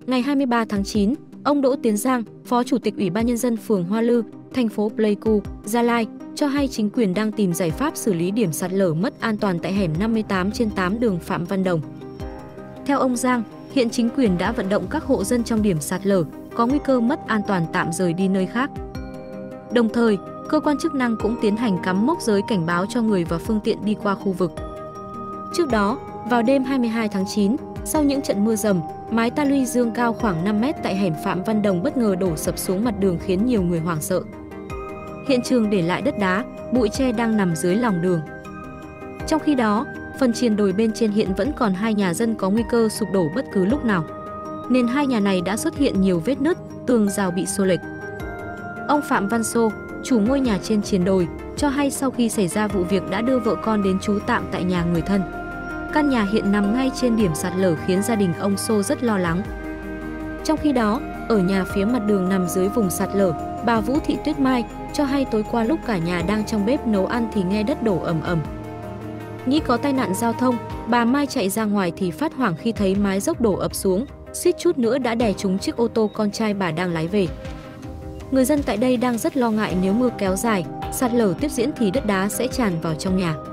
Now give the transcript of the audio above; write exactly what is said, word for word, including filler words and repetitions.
Ngày hai mươi ba tháng chín, ông Đỗ Tiến Giang, Phó Chủ tịch Ủy ban Nhân dân phường Hoa Lư, thành phố Pleiku, Gia Lai, cho hay chính quyền đang tìm giải pháp xử lý điểm sạt lở mất an toàn tại hẻm năm mươi tám trên tám đường Phạm Văn Đồng. Theo ông Giang, hiện chính quyền đã vận động các hộ dân trong điểm sạt lở có nguy cơ mất an toàn tạm rời đi nơi khác. Đồng thời, cơ quan chức năng cũng tiến hành cắm mốc giới cảnh báo cho người và phương tiện đi qua khu vực. Trước đó, vào đêm hai mươi hai tháng chín, sau những trận mưa dầm, mái ta luy dương cao khoảng năm mét tại hẻm Phạm Văn Đồng bất ngờ đổ sập xuống mặt đường khiến nhiều người hoảng sợ. Hiện trường để lại đất đá, bụi tre đang nằm dưới lòng đường. Trong khi đó, phần triền đồi bên trên hiện vẫn còn hai nhà dân có nguy cơ sụp đổ bất cứ lúc nào. Nên hai nhà này đã xuất hiện nhiều vết nứt, tường rào bị xô lệch. Ông Phạm Văn Sô, chủ ngôi nhà trên triền đồi, cho hay sau khi xảy ra vụ việc đã đưa vợ con đến trú tạm tại nhà người thân. Căn nhà hiện nằm ngay trên điểm sạt lở khiến gia đình ông Sô rất lo lắng. Trong khi đó, ở nhà phía mặt đường nằm dưới vùng sạt lở, bà Vũ Thị Tuyết Mai cho hay tối qua lúc cả nhà đang trong bếp nấu ăn thì nghe đất đổ ầm ầm. Nghĩ có tai nạn giao thông, bà Mai chạy ra ngoài thì phát hoảng khi thấy mái dốc đổ ập xuống, suýt chút nữa đã đè trúng chiếc ô tô con trai bà đang lái về. Người dân tại đây đang rất lo ngại nếu mưa kéo dài, sạt lở tiếp diễn thì đất đá sẽ tràn vào trong nhà.